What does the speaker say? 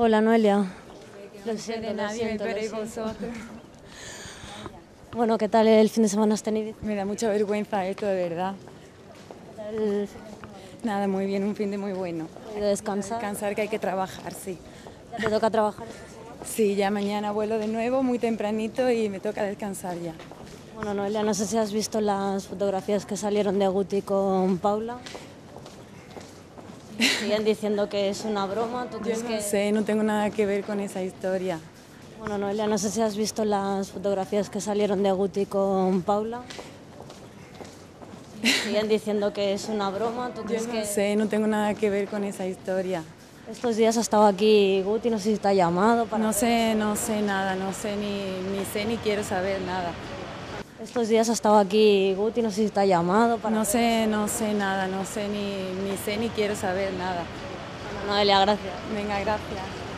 Hola, Noelia. No sé de nadie, me esperéis vosotros. Bueno, ¿qué tal el fin de semana has tenido? Me da mucha vergüenza esto, de verdad. ¿Qué tal el Nada, muy bien, un fin de muy bueno. ¿Has podido descansar? Descansar, que hay que trabajar, sí. ¿Ya te toca trabajar esta semana? Sí, ya mañana vuelo de nuevo muy tempranito y me toca descansar ya. Bueno, Noelia, no sé si has visto las fotografías que salieron de Guti con Paula. Siguen diciendo que es una broma. ¿Tú Yo crees no que...? sé, no tengo nada que ver con esa historia. Bueno, Noelia, no sé si has visto las fotografías que salieron de Guti con Paula. Siguen diciendo que es una broma. ¿Tú Yo crees no que...? sé, no tengo nada que ver con esa historia. Estos días ha estado aquí Guti, no sé si te ha llamado para... No sé nada, no sé ni sé ni quiero saber nada. Estos días ha estado aquí Guti, no sé si te ha llamado para... No sé nada, no sé ni sé ni quiero saber nada. Bueno, Noelia, gracias. Venga, gracias.